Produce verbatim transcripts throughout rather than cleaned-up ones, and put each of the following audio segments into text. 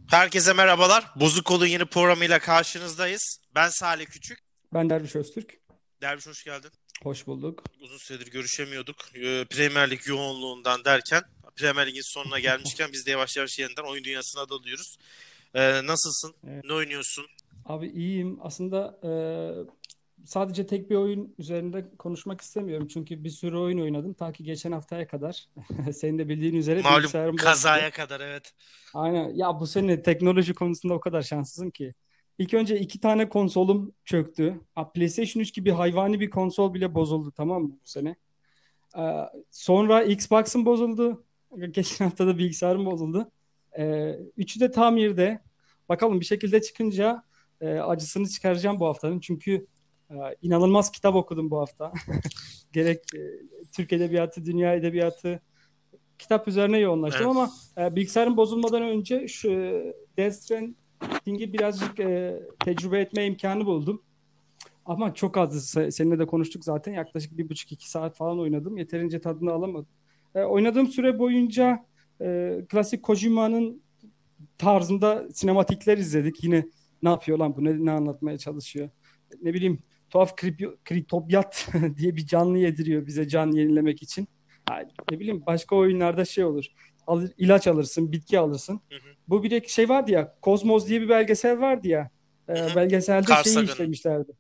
Herkese merhabalar. Bozuk Kol'un yeni programıyla karşınızdayız. Ben Salih Küçük. Ben Derviş Öztürk. Derviş hoş geldin. Hoş bulduk. Uzun süredir görüşemiyorduk. Ee, Premier Lig yoğunluğundan derken Premier Lig'in sonuna gelmişken biz de yavaş yavaş yeniden oyun dünyasına dalıyoruz. Ee, nasılsın? Evet. Ne oynuyorsun? Abi iyiyim. Aslında e, sadece tek bir oyun üzerinde konuşmak istemiyorum. Çünkü bir sürü oyun oynadım. Ta ki geçen haftaya kadar. Senin de bildiğin üzere Malum bilgisayarım bozuldu. kazaya kadar, evet. Aynen. Ya bu sene teknoloji konusunda o kadar şanssızım ki. İlk önce iki tane konsolum çöktü. Ha, PlayStation üç gibi hayvani bir konsol bile bozuldu, tamam mı, bu sene? Ee, Sonra Xbox'ım bozuldu. Geçen hafta da bilgisayarım bozuldu. Ee, üçü de tamirde. Bakalım bir şekilde çıkınca e, acısını çıkaracağım bu haftanın. Çünkü e, inanılmaz kitap okudum bu hafta. Gerek e, Türk Edebiyatı, Dünya Edebiyatı, kitap üzerine yoğunlaştım Evet. ama e, bilgisayarım bozulmadan önce şu e, Death Stranding'i birazcık e, tecrübe etme imkanı buldum. Ama çok azdı. Se- Seninle de konuştuk zaten. Yaklaşık bir buçuk iki saat falan oynadım. Yeterince tadını alamadım. E, oynadığım süre boyunca e, klasik Kojima'nın tarzında sinematikler izledik. Yine ne yapıyor lan bu? Ne, ne anlatmaya çalışıyor? Ne bileyim, tuhaf krip, kriptopyat diye bir canlı yediriyor bize, can yenilemek için. Ha, ne bileyim, başka oyunlarda şey olur. Alır, ilaç alırsın, bitki alırsın. Hı hı. Bu bir de şey vardı ya, Kozmos diye bir belgesel vardı ya. Hı E, hı. belgeselde Carl şeyi Sagan'ın. işlemişlerdi.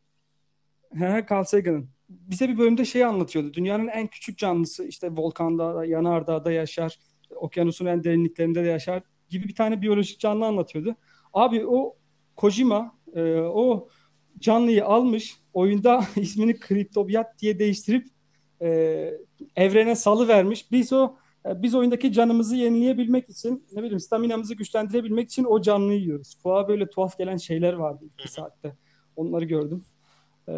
He, Carl Sagan'ın. Bize bir bölümde şey anlatıyordu. Dünyanın en küçük canlısı işte volkanda, yanardağda yaşar, okyanusun en derinliklerinde de yaşar gibi bir tane biyolojik canlı anlatıyordu. Abi o Kojima e, o canlıyı almış, oyunda ismini Kriptobiyat diye değiştirip e, evrene salı vermiş. Biz o e, biz oyundaki canımızı yenileyebilmek için, ne bileyim, staminamızı güçlendirebilmek için o canlıyı yiyoruz. Fuğa böyle tuhaf gelen şeyler vardı Hı ilk bir hı. saatte. Onları gördüm. Ee,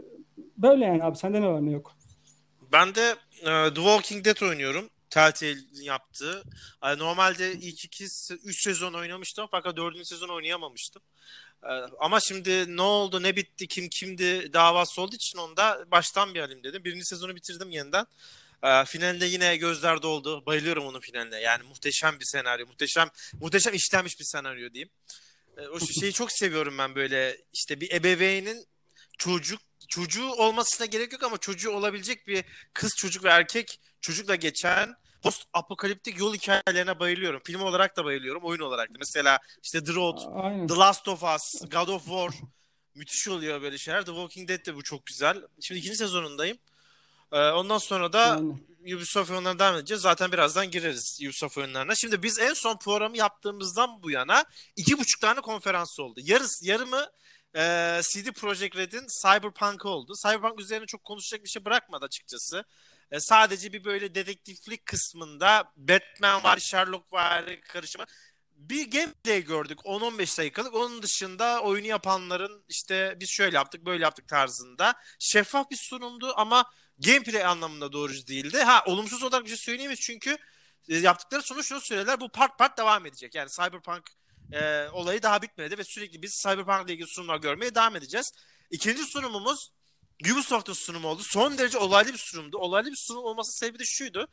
Böyle yani abi, sende ne var ne yok. Ben de e, The Walking Dead oynuyorum. Telltale'in yaptığı. E, Normalde ilk iki, üç sezon oynamıştım fakat dördüncü sezon oynayamamıştım. Ee, Ama şimdi ne oldu, ne bitti, kim kimdi davası olduğu için onda baştan bir alayım dedim. Birinci sezonu bitirdim yeniden. Ee, finalinde yine gözler doldu. Bayılıyorum onun finaline. Yani muhteşem bir senaryo, muhteşem muhteşem işlenmiş bir senaryo diyeyim. Ee, o şeyi çok seviyorum ben, böyle işte bir ebeveynin çocuk çocuğu olmasına gerek yok ama çocuğu olabilecek bir kız çocuk ve erkek çocukla geçen post apokaliptik yol hikayelerine bayılıyorum. Film olarak da bayılıyorum, oyun olarak da. Mesela işte The Road, The Aynen. Last of Us, God of War, müthiş oluyor böyle şeyler. The Walking Dead de bu çok güzel. Şimdi ikinci sezonundayım. Ee, ondan sonra da Aynen. Ubisoft oyunlarına devam edeceğiz. Zaten birazdan gireriz Ubisoft oyunlarına. Şimdi biz en son programı yaptığımızdan bu yana iki buçuk tane konferans oldu. Yarısı, yarımı e, C D Projekt Red'in Cyberpunk oldu. Cyberpunk üzerine çok konuşacak bir şey bırakmadı açıkçası. E, sadece bir böyle dedektiflik kısmında Batman var, Sherlock var karışımı. Bir gameplay gördük on on beş dakikalık. Onun dışında oyunu yapanların işte biz şöyle yaptık böyle yaptık tarzında şeffaf bir sunumdu ama gameplay anlamında doğrucu değildi. Ha, olumsuz olarak bir şey söyleyemeyiz çünkü e, yaptıkları sonuç şunu söylediler: bu part part devam edecek. Yani Cyberpunk e, olayı daha bitmedi ve sürekli biz Cyberpunk ile ilgili sunumlar görmeye devam edeceğiz. İkinci sunumumuz Ubisoft'un sunumu oldu. Son derece olaylı bir sunumdu. Olaylı bir sunum olması sebebi de şuydu: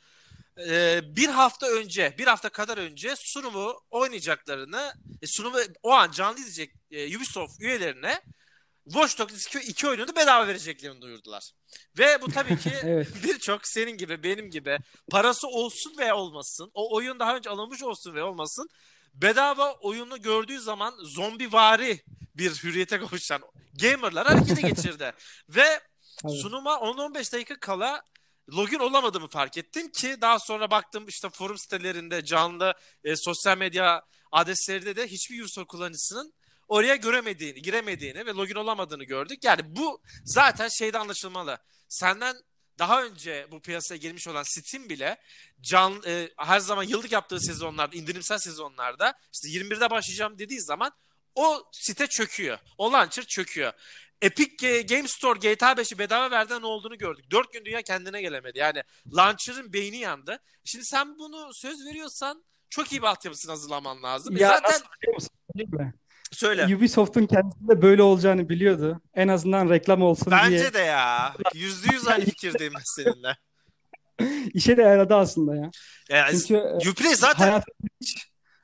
e, bir hafta önce, bir hafta kadar önce sunumu oynayacaklarını, e, sunumu o an canlı izleyecek e, Ubisoft üyelerine Watch Dogs iki oyununu bedava vereceklerini duyurdular. Ve bu tabii ki Evet. birçok senin gibi benim gibi parası olsun veya olmasın, o oyun daha önce alınmış olsun veya olmasın, bedava oyunu gördüğü zaman zombivari bir hürriyete kavuşan gamerlar harekete geçirdi. Ve Tabii. sunuma on on beş dakika kala login olamadığımı fark ettim ki daha sonra baktım işte forum sitelerinde, canlı e, sosyal medya adreslerinde de hiçbir user kullanıcısının oraya göremediğini, giremediğini ve login olamadığını gördük. Yani bu zaten şeyde anlaşılmalı. Senden daha önce bu piyasaya girmiş olan Steam bile can e, her zaman yıllık yaptığı sezonlarda, indirimsel sezonlarda işte yirmi birde başlayacağım dediği zaman o site çöküyor. O launcher çöküyor. Epic Game Store G T A beşi bedava verdiğinde ne olduğunu gördük. Dört gün dünya kendine gelemedi. Yani launcher'ın beyni yandı. Şimdi sen bunu söz veriyorsan çok iyi bir altyapısını hazırlaman lazım. E Ya zaten nasıl, biliyor musun? Değil mi? söyle. Ubisoft'un kendisi de böyle olacağını biliyordu. En azından reklam olsun diye. Bence de ya. Yüzde yüz aynı fikirdeyim ben seninle. İşe de yaradı aslında ya. Yani Çünkü e, Uplay zaten hayat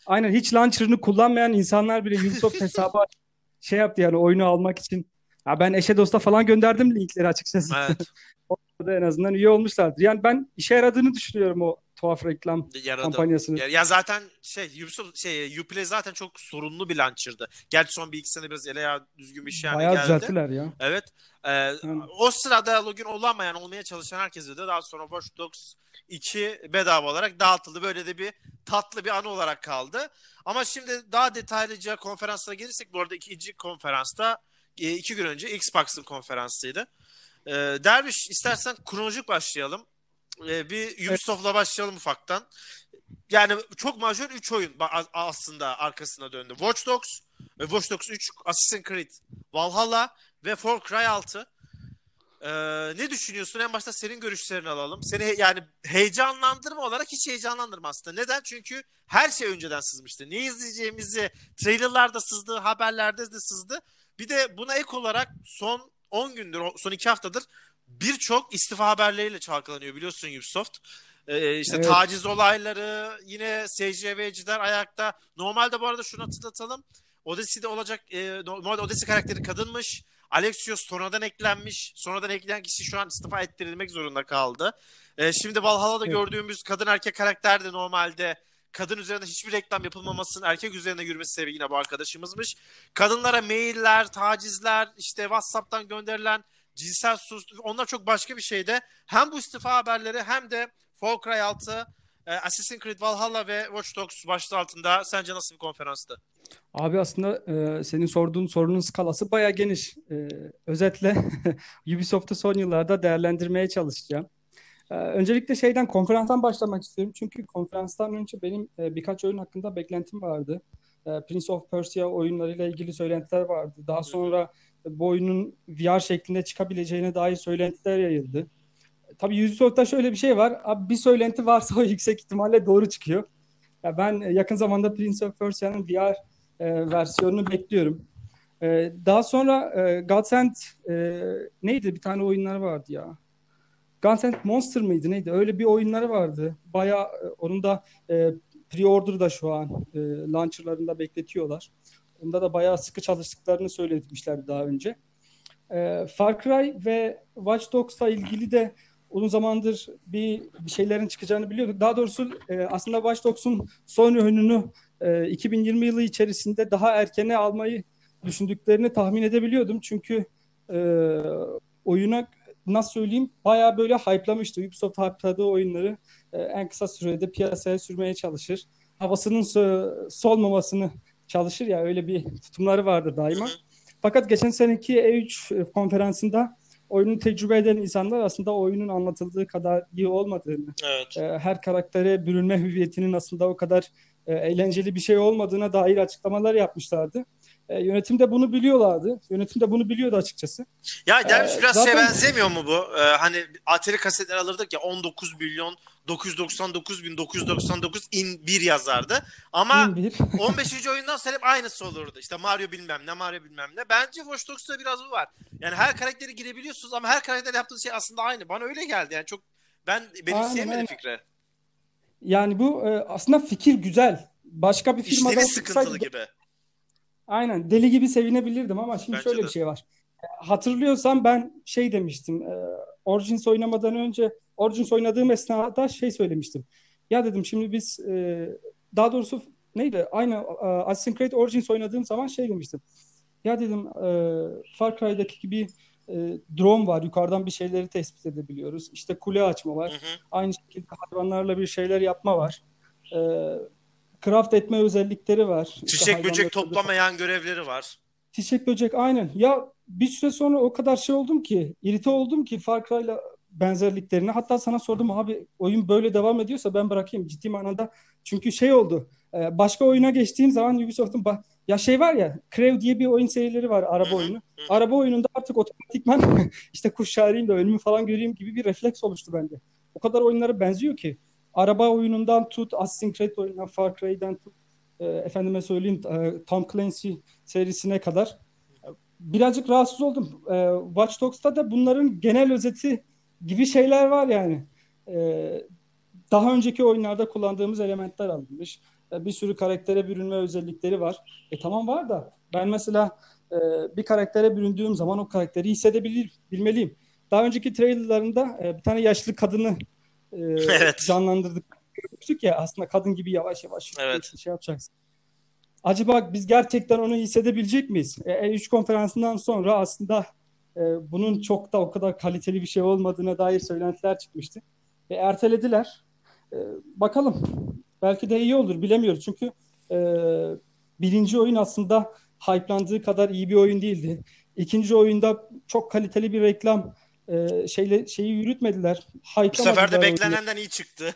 aynen hiç launcher'ını kullanmayan insanlar bile Ubisoft hesabı şey yaptı yani oyunu almak için. Ya ben eşe dosta falan gönderdim linkleri açıkçası. Evet. Orada en azından üye olmuşlardır. Yani ben işe yaradığını düşünüyorum o tuhaf reklam Yaradı. kampanyasını. Ya, ya zaten şey Ubisoft şey Uplay zaten çok sorunlu bir launcher'dı. Gerçi son bir iki sene biraz ele ya düzgün bir şey haline Bayağı geldi. düzelttiler ya. Evet. Ee, Yani, O sırada login olamayan, olmaya çalışan herkese de daha sonra Watch Dogs iki bedava olarak dağıtıldı. Böyle de bir tatlı bir anı olarak kaldı. Ama şimdi daha detaylıca konferanslara gelirsek, bu arada ikinci konferansta e, iki gün önce Xbox'ın konferansıydı. Ee, Derviş, istersen kronolojik başlayalım. Ee, bir evet, Ubisoft'la başlayalım ufaktan. Yani çok majör üç oyun aslında arkasına döndü. Watch Dogs, Watch Dogs üç, Assassin's Creed, Valhalla ve Far Cry altı. Ee, Ne düşünüyorsun? En başta senin görüşlerini alalım. Seni he- yani heyecanlandırma olarak hiç heyecanlandırma aslında. Neden? Çünkü her şey önceden sızmıştı. Ne izleyeceğimizi trailerlarda sızdı, haberlerde de sızdı. Bir de buna ek olarak son on gündür, son iki haftadır birçok istifa haberleriyle çalkalanıyor biliyorsun Ubisoft. Ee, işte evet. taciz olayları, yine S C V'ciler ayakta. Normalde bu arada şunu hatırlatalım. Odyssey'de olacak, e, normalde Odyssey karakteri kadınmış. Alexios sonradan eklenmiş. Sonradan eklenen kişi şu an istifa ettirilmek zorunda kaldı. Ee, şimdi Valhalla'da Evet. gördüğümüz kadın erkek karakter de normalde kadın üzerinde hiçbir reklam yapılmamasının erkek üzerine yürümesi sebebi yine bu arkadaşımızmış. Kadınlara mailler, tacizler, işte WhatsApp'tan gönderilen cinsel sus, onlar çok başka bir şeyde. Hem bu istifa haberleri hem de Far Cry altı, e, Assassin's Creed Valhalla ve Watch Dogs başlığı altında sence nasıl bir konferanstı? Abi aslında e, senin sorduğun sorunun skalası bayağı geniş. E, özetle Ubisoft'u son yıllarda değerlendirmeye çalışacağım. E, öncelikle şeyden konferanstan başlamak istiyorum. Çünkü konferanstan önce benim e, birkaç oyun hakkında beklentim vardı. E, Prince of Persia oyunlarıyla ilgili söylentiler vardı. Daha Hı hı. sonra bu oyunun V R şeklinde çıkabileceğine dair söylentiler yayıldı. Tabii Ubisoft'ta şöyle bir şey var. Abi bir söylenti varsa o yüksek ihtimalle doğru çıkıyor. Ya ben yakın zamanda Prince of Persia'nın V R e, versiyonunu bekliyorum. E, daha sonra e, Gods and e, neydi bir tane oyunları vardı ya. Guns and Monster mıydı neydi? Öyle bir oyunları vardı. Bayağı e, onun da e, pre-order'da şu an e, launcher'larında bekletiyorlar. Onda da bayağı sıkı çalıştıklarını söylemişlerdi daha önce. E, Far Cry ve Watch Dogs'la ilgili de uzun zamandır bir, bir şeylerin çıkacağını biliyorduk. Daha doğrusu e, aslında Watch Dogs'un son oyununu e, iki bin yirmi yılı içerisinde daha erkene almayı düşündüklerini tahmin edebiliyordum. Çünkü e, oyuna nasıl söyleyeyim bayağı böyle hype'lamıştı. Ubisoft hype'ladığı oyunları e, en kısa sürede piyasaya sürmeye çalışır. Havasının so- solmamasını çalışır ya öyle bir tutumları vardır Hı daima. hı. Fakat geçen seneki E üç konferansında oyunu tecrübe eden insanlar aslında oyunun anlatıldığı kadar iyi olmadığını, Evet. e, her karaktere bürünme hüviyetinin aslında o kadar e, eğlenceli bir şey olmadığına dair açıklamalar yapmışlardı. E, yönetim de bunu biliyorlardı. Yönetim de bunu biliyordu açıkçası. Ya E, dermiş biraz şey zaten benzemiyor mu bu? Ee, hani Atari kasetler alırdık ya, on dokuz milyon dokuz yüz doksan dokuz bin dokuz yüz doksan dokuz in bir yazardı. Ama in bir. on beşinci oyundan sonra hep aynısı olurdu. İşte Mario bilmem ne, Mario bilmem ne. Bence Watch Dogs'ta biraz bu var. Yani her karakteri girebiliyorsunuz ama her karakter yaptığı şey aslında aynı. Bana öyle geldi. Yani çok ben Aynen benimseyemedim aynen. fikri. Yani bu e, aslında fikir güzel. Başka bir İşlevi firmadan çıksaydı sıkıntılı gibi. aynen deli gibi sevinebilirdim ama şimdi Bence şöyle de. bir şey var. Hatırlıyorsam ben şey demiştim. E, Origins oynamadan önce Origins oynadığım esnada şey söylemiştim. Ya dedim şimdi biz e, daha doğrusu neydi? Aynı e, Assassin's Creed Origins oynadığım zaman şey demiştim. Ya dedim e, Far Cry'daki gibi e, drone var. Yukarıdan bir şeyleri tespit edebiliyoruz. İşte kule açma Hı var. hı. Aynı şekilde hayvanlarla bir şeyler yapma var. E, craft etme özellikleri var. İşte Çiçek böcek hayvanları öldür. toplamayan görevleri var. Çiçek böcek aynen. Ya bir süre sonra o kadar şey oldum ki, irite oldum ki Far Cry'la benzerliklerine. Hatta sana sordum abi oyun böyle devam ediyorsa ben bırakayım ciddi manada. Çünkü şey oldu. e, Başka oyuna geçtiğim zaman Ubisoft'un ba- ya şey var ya Crew diye bir oyun serileri var Hı araba hı. oyunu. Hı hı. Araba oyununda artık otomatikman işte kuş şahriyim de ölümü falan göreyim gibi bir refleks oluştu bende. O kadar oyunlara benziyor ki. Araba oyunundan tut, Assassin's Creed oyunundan, Far Cry'den tut, e, efendime söyleyeyim e, Tom Clancy serisine kadar birazcık rahatsız oldum. Ee, Watch Dogs'ta da bunların genel özeti gibi şeyler var yani. Ee, Daha önceki oyunlarda kullandığımız elementler alınmış. E, bir sürü karaktere bürünme özellikleri var. E tamam var da ben mesela e, bir karaktere büründüğüm zaman o karakteri hissedebilir, bilmeliyim. Daha önceki trailerlarında e, bir tane yaşlı kadını e, Evet. canlandırdık. Görmüştük ya aslında kadın gibi yavaş yavaş Evet. şey yapacaksın. Acaba biz gerçekten onu hissedebilecek miyiz? E, E üç konferansından sonra aslında e, bunun çok da o kadar kaliteli bir şey olmadığına dair söylentiler çıkmıştı. E, ertelediler. E, bakalım. Belki de iyi olur. Bilemiyoruz. Çünkü e, birinci oyun aslında hype'landığı kadar iyi bir oyun değildi. İkinci oyunda çok kaliteli bir reklam e, şeyle şeyi yürütmediler. Bu sefer de Hype'lamadılar oyunu. beklenenden iyi çıktı.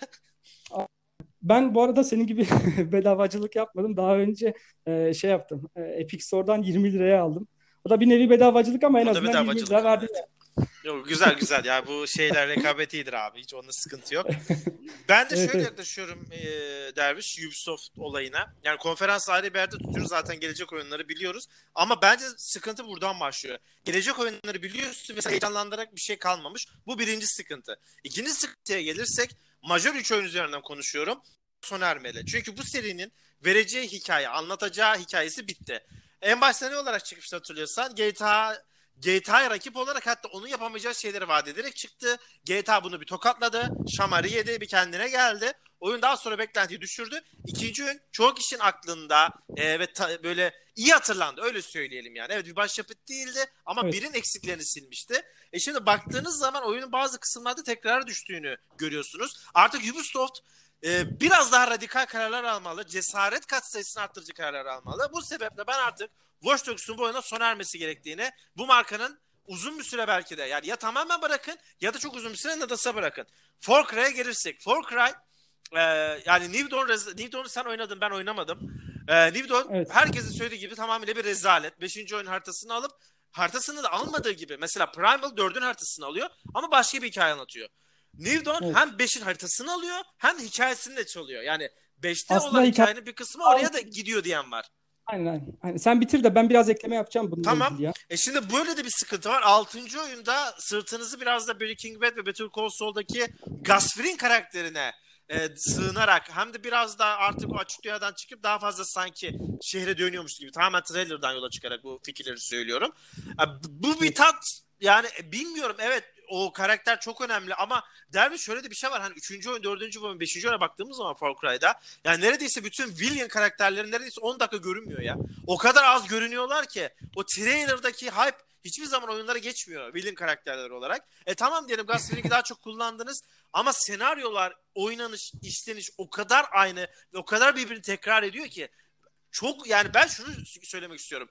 Ben bu arada senin gibi bedavacılık yapmadım. Daha önce e, şey yaptım. E, Epic Store'dan yirmi liraya aldım. O da bir nevi bedavacılık ama en O da azından yirmi bedavacılık lira ama verdim. evet. Yok, güzel güzel ya, bu şeyler rekabet iyidir abi, hiç onda sıkıntı yok. Ben de Evet, şöyle evet. yaklaşıyorum e, Derviş, Ubisoft olayına. Yani konferans ayrı bir yerde tutuyoruz, zaten gelecek oyunları biliyoruz. Ama bence sıkıntı buradan başlıyor. Gelecek oyunları biliyorsun ve heyecanlandırarak bir şey kalmamış. Bu birinci sıkıntı. İkinci sıkıntıya gelirsek, Major üç oyun üzerinden konuşuyorum. Sona ermeli. Çünkü bu serinin vereceği hikaye, anlatacağı hikayesi bitti. En başta ne olarak çıkmıştı hatırlıyorsan? G T A G T A'ya rakip olarak, hatta onun yapamayacağı şeyleri vaat ederek çıktı. G T A bunu bir tokatladı. Şamarı yedi, bir kendine geldi. Oyun daha sonra beklentiyi düşürdü. İkinci oyun çoğu kişinin aklında e, ve ta, böyle iyi hatırlandı. Öyle söyleyelim yani. Evet, bir başyapıt değildi ama Evet. birin eksiklerini silmişti. E şimdi baktığınız zaman oyunun bazı kısımlarda tekrar düştüğünü görüyorsunuz. Artık Ubisoft e, biraz daha radikal kararlar almalı. Cesaret katsayısını arttırıcı kararlar almalı. Bu sebeple ben artık Watch Dogs'un bu oyuna sona ermesi gerektiğini, bu markanın uzun bir süre belki de, yani ya tamamen bırakın ya da çok uzun bir süre Nadas'a bırakın. Far Cry'a gelirsek, Far Cry e, yani New Dawn, New Dawn'u sen oynadın, ben oynamadım. E, New Dawn Evet. herkesin söylediği gibi tamamıyla bir rezalet. Beşinci oyun haritasını alıp haritasını da almadığı gibi, mesela Primal dördün haritasını alıyor ama başka bir hikaye anlatıyor. New Dawn Evet. hem beşin haritasını alıyor hem hikayesini de çalıyor. Yani beşte Aslında olan hikaye hikayenin bir kısmı oraya da gidiyor diyen var. aynen, aynen. Aynen. Sen bitir de ben biraz ekleme yapacağım bununla Tamam. ilgili ya. E şimdi böyle de bir sıkıntı var. Altıncı oyunda sırtınızı biraz da Breaking Bad ve Better Call Saul'daki Gus Fring karakterine e, sığınarak, hem de biraz daha artık o açık dünyadan çıkıp daha fazla sanki şehre dönüyormuş gibi, tamamen trailer'dan yola çıkarak bu fikirleri söylüyorum. E, bu bir Evet. tat, yani e, bilmiyorum, evet o karakter çok önemli ama Derviş, şöyle de bir şey var. Hani üçüncü oyun, dördüncü oyun, beşinci oyuna baktığımız zaman Far Cry'da, yani neredeyse bütün villain karakterleri neredeyse on dakika görünmüyor ya. O kadar az görünüyorlar ki o trailer'daki hype hiçbir zaman oyunlara geçmiyor villain karakterleri olarak. E tamam diyelim, Gus Fring'i daha çok kullandınız ama senaryolar, oynanış, işleniş o kadar aynı ve o kadar birbirini tekrar ediyor ki, çok, yani ben şunu söylemek istiyorum.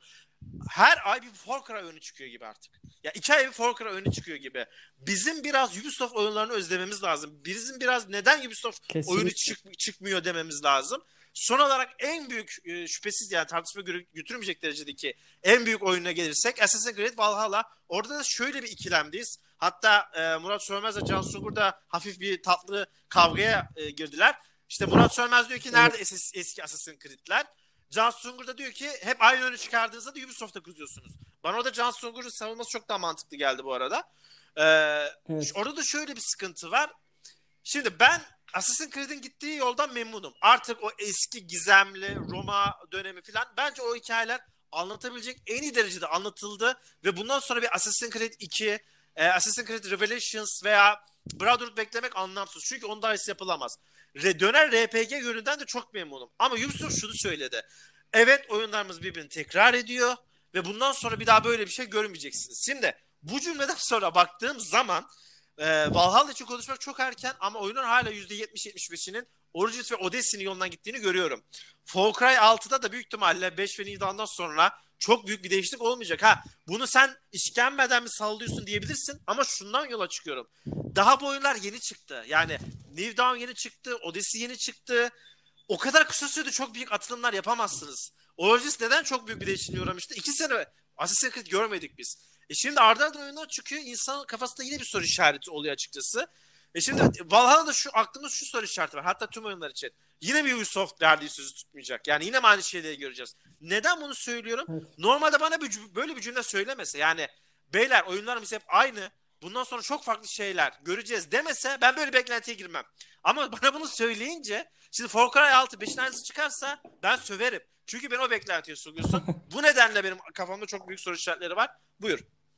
Her ay bir Far Cry oyunu çıkıyor gibi artık. Ya iki ay bir Far Cry oyunu çıkıyor gibi. Bizim biraz Ubisoft oyunlarını özlememiz lazım. Bizim biraz neden Ubisoft oyunu Kesinlikle. çık, çıkmıyor dememiz lazım. Son olarak en büyük e, şüphesiz, yani tartışma götürmeyecek derecedeki en büyük oyununa gelirsek Assassin's Creed Valhalla. Orada da şöyle bir ikilemdeyiz. Hatta e, Murat Sönmez ile Can Sungur da hafif bir tatlı kavgaya e, girdiler. İşte Murat Sönmez diyor ki Evet. nerede eski, eski Assassin's Creed'ler? Can Sungur da diyor ki hep aynı oyunu çıkardığınızda da Ubisoft'a kızıyorsunuz. Bana orada Can Sungur'un savunması çok daha mantıklı geldi bu arada. Ee, Evet. orada da şöyle bir sıkıntı var. Şimdi ben Assassin's Creed'in gittiği yoldan memnunum. Artık o eski gizemli Roma dönemi falan, bence o hikayeler anlatabilecek en iyi derecede anlatıldı ve bundan sonra bir Assassin's Creed iki, e, Assassin's Creed Revelations veya Brotherhood beklemek anlamsız. Çünkü onun daha iyisi yapılamaz. Re, döner R P G yönünden de çok memnunum. Ama Ubisoft şunu söyledi. Evet, oyunlarımız birbirini tekrar ediyor ve bundan sonra bir daha böyle bir şey görmeyeceksiniz. Şimdi bu cümleden sonra baktığım zaman e, Valhalla için konuşmak çok erken ama oyunun hala yüzde yetmiş yetmiş beşinin Origins ve Odyssey'nin yolundan gittiğini görüyorum. Far Cry altıda da büyük ihtimalle beş ve Nida'dan sonra çok büyük bir değişiklik olmayacak. Ha, bunu sen işkembeden mi sallıyorsun diyebilirsin ama şundan yola çıkıyorum. Daha bu oyunlar yeni çıktı. Yani New Dawn yeni çıktı, Odyssey yeni çıktı. O kadar kısa sürede çok büyük atılımlar yapamazsınız. Origins neden çok büyük bir değişikliğe uğramıştı? İki sene Assassin's Creed görmedik biz. E şimdi ardı ardına oyunlar çıkıyor. İnsanın kafasında yine bir soru işareti oluyor açıkçası. E şimdi Valhalla'da şu aklımda şu soru işareti var. Hatta tüm oyunlar için. Yine bir Ubisoft verdiği sözü tutmayacak. Yani yine mi aynı şeyleri göreceğiz? Neden bunu söylüyorum? Evet. Normalde bana bir, böyle bir cümle söylemese, yani beyler oyunlarımız hep aynı, bundan sonra çok farklı şeyler göreceğiz demese, ben böyle beklentiye girmem. Ama bana bunu söyleyince Şimdi Far Cry altı beşin aynısı çıkarsa ben söverim. Çünkü beni o beklentiye sokuyorsun. Bu nedenle benim kafamda çok büyük soru işaretleri var. Buyur.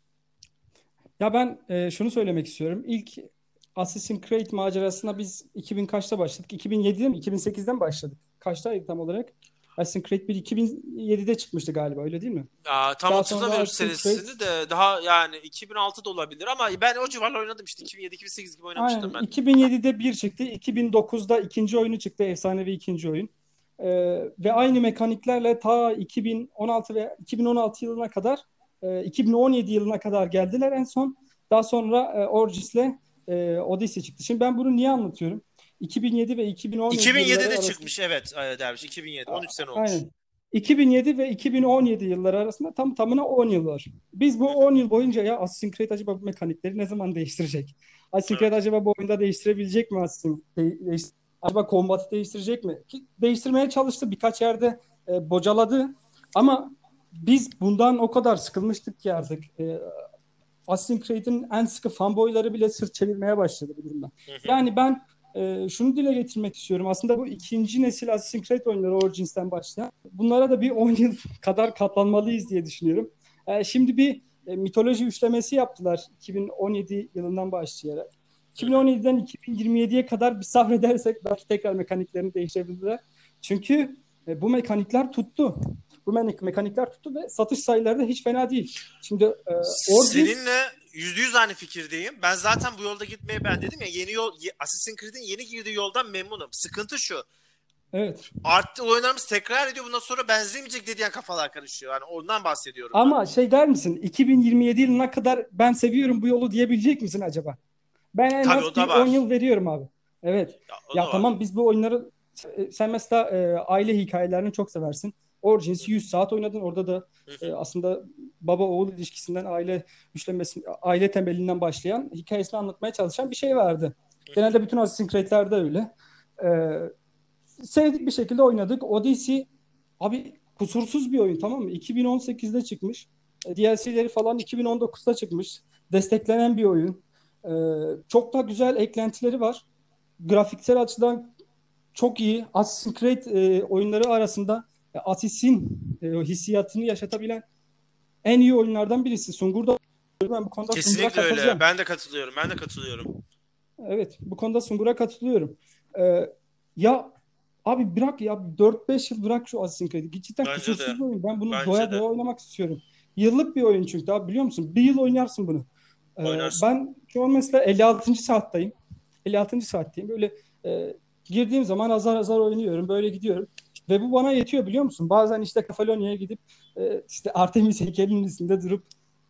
Ya ben e, şunu söylemek istiyorum. İlk Assassin's Creed macerasına biz iki bin kaçta başladık? iki bin yedide mi? iki bin sekizde mi başladık? Kaçtaydı tam olarak? Assassin's Creed bir iki bin yedide çıkmıştı galiba, öyle değil mi? Ya, tam Daha sonra hatırlamıyorum Assassin's Creed, senesini de, daha yani iki bin altı da olabilir ama ben o civarlar oynadım işte, iki bin yedi iki bin sekiz gibi aynen oynamıştım ben. iki bin yedide bir çıktı. iki bin dokuzda ikinci oyunu çıktı. Efsanevi ikinci oyun. Ee, ve aynı mekaniklerle ta iki bin on altı ve iki bin on altı yılına kadar, e, iki bin on yedi yılına kadar geldiler en son. Daha sonra e, Origins ile e, Odyssey çıktı. Şimdi ben bunu niye anlatıyorum? iki bin yedi ve iki bin on yedi yılları iki bin yedide arasında, çıkmış, evet, e, Derviş, iki bin yedi, on üç sene olmuş. aynen. iki bin yedi ve iki bin on yedi yılları arasında tam tamına on yıl var. Biz bu on yıl boyunca ya Assassin's Creed acaba bu mekanikleri ne zaman değiştirecek? Assassin's Creed Evet. acaba bu oyunda değiştirebilecek mi Assassin? De- değiş- acaba kombatı değiştirecek mi? Ki değiştirmeye çalıştı. Birkaç yerde e, bocaladı. Ama biz bundan o kadar sıkılmıştık ki artık. E, Assassin's Creed'in en sıkı fanboyları bile sırt çevirmeye başladı bu durumda. Hı hı. Yani ben e, şunu dile getirmek istiyorum. Aslında bu ikinci nesil Assassin's Creed oyunları Origins'ten başlayan. Bunlara da bir on yıl kadar katlanmalıyız diye düşünüyorum. E, şimdi bir e, mitoloji üçlemesi yaptılar iki bin on yedi yılından başlayarak. Hı hı. iki bin on yediden iki bin yirmi yediye kadar bir sabredersek belki tekrar mekaniklerini değiştirebilirler. Çünkü e, bu mekanikler tuttu. Bu me- mekanikler tuttu ve satış sayıları da hiç fena değil. Şimdi e, Origins, Seninle yüzde yüz aynı fikirdeyim. Ben zaten bu yolda gitmeye, ben dedim ya, yeni yol, Assassin's Creed'in yeni girdiği yoldan memnunum. Sıkıntı şu: evet. artı oyunlarımız tekrar ediyor. Bundan sonra benzemeyecek dediğin kafalar karışıyor. Yani ondan bahsediyorum ben. Ama şey der misin? iki bin yirmi yedi yılına kadar ben seviyorum bu yolu diyebilecek misin acaba? Ben en Tabii o az bir da on var. yıl veriyorum abi. Evet. Ya, o Ya da var. tamam, biz bu oyunları, sen mesela e, aile hikayelerini çok seversin. Hı Origins hı. yüz saat oynadın. Orada da Hı e, hı. aslında baba oğul ilişkisinden, aile üçlemesi, aile temelinden başlayan hikayesini anlatmaya çalışan bir şey vardı. Hı hı. Genelde bütün Assassin's Creed'lerde öyle. E, sevdik bir şekilde oynadık. Odyssey abi kusursuz bir oyun, tamam mı? iki bin on sekizde çıkmış. E, D L C'leri falan iki bin on dokuzda çıkmış. Desteklenen bir oyun. E, çok da güzel eklentileri var. Grafiksel açıdan çok iyi. Assassin's Creed e, oyunları arasında e, Assassin e, hissiyatını yaşatabilen en iyi oyunlardan birisi. Sungur da, ben bu konuda Sungur'a Kesinlikle öyle. katılacağım. Ben de katılıyorum. Ben de katılıyorum. Evet, bu konuda Sungur'a katılıyorum. Ee, ya abi bırak ya, dört beş yıl bırak şu Assassin's Creed'i. Cidden Bence de. kusursuz bir oyun. Ben bunu Bence doya doya de. oynamak istiyorum. Yıllık bir oyun çünkü abi, biliyor musun? Bir yıl oynarsın bunu. Ee, Oynarsın. ben şu an mesela elli altıncı saattayım. elli altıncı saatteyim. Böyle e, girdiğim zaman azar azar oynuyorum. Böyle gidiyorum. Ve bu bana yetiyor, biliyor musun? Bazen işte Kefalonia'ya gidip e, işte Artemis heykelinin üstünde durup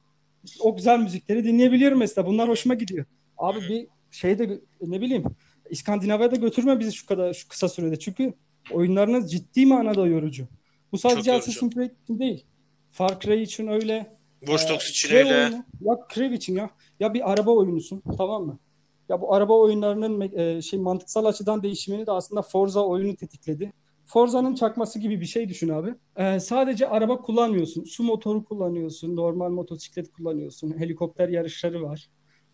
o güzel müzikleri dinleyebiliyorum mesela. Hı Bunlar hı. hoşuma gidiyor. Hı Abi hı. bir şeyde, ne bileyim, İskandinavya'da götürme bizi şu kadar şu kısa sürede. Çünkü oyunlarınız ciddi manada yorucu. Bu Çok sadece yorucu. Assassin's Creed için değil. Far Cry için öyle. E, Watch Dogs için Crev öyle. oyunu. Ya Crev için ya. Ya bir araba oyunusun, tamam mı? Ya bu araba oyunlarının e, şey mantıksal açıdan değişimini de aslında Forza oyunu tetikledi. Forza'nın çakması gibi bir şey düşün abi. Ee, sadece araba kullanmıyorsun. Su motoru kullanıyorsun. Normal motosiklet kullanıyorsun. Helikopter yarışları var.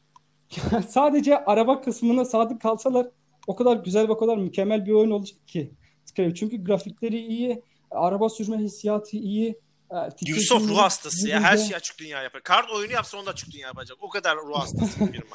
Sadece araba kısmına sadık kalsalar o kadar güzel ve o kadar mükemmel bir oyun olacak ki. Çünkü grafikleri iyi, araba sürme hissiyatı iyi, e, Ubisoft ruh titreşimleri hastası ya. Her yerinde. şeyi açık dünya yapar. Kart oyunu yapsa onu da açık dünya yapacak. O kadar ruh hastası bir firma.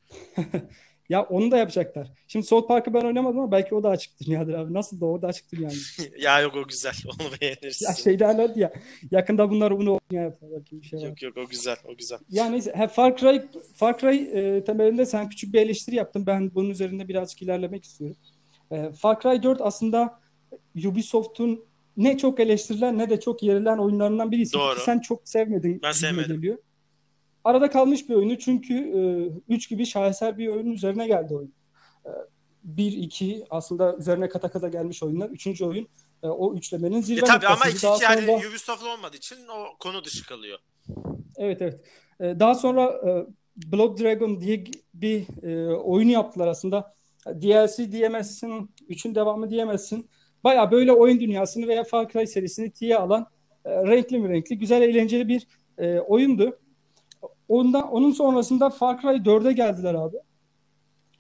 Ya onu da yapacaklar. Şimdi South Park'ı ben oynamadım ama belki o da açık dünyadır abi. Nasıl da o da açık dünya. Ya yok, o güzel. Onu Ya beğenirsin. şey derlerdi ya, yakında bunlar bunu oynuyor yaparlar gibi bir şey var. Yok yok, o güzel. O güzel. Yani neyse, ha, Far Cry, Far Cry e, temelinde sen küçük bir eleştiri yaptın. Ben bunun üzerinde birazcık ilerlemek istiyorum. E, Far Cry dört aslında Ubisoft'un ne çok eleştirilen ne de çok yerilen oyunlarından birisiydi ki Doğru. sen çok sevmedin Ben gibime sevmedim. geliyor. Arada kalmış bir oyunu, çünkü üç gibi şaheser bir oyunun üzerine geldi oyun. E, bir iki aslında üzerine kata kata gelmiş oyunlar. Üçüncü oyun e, o üçlemenin E zirve tabii ama noktasıydı. iki Daha iki yani sonra Ubisoft olmadığı için o konu dışı kalıyor. evet, evet. Ee, daha sonra e, Blood Dragon diye bir e, oyunu yaptılar aslında. D L C diyemezsin, üçün devamı diyemezsin. Baya böyle oyun dünyasını veya Far Cry serisini tiye alan e, renkli mi renkli, güzel eğlenceli bir e, oyundu. Ondan, onun sonrasında Far Cry dörde geldiler abi.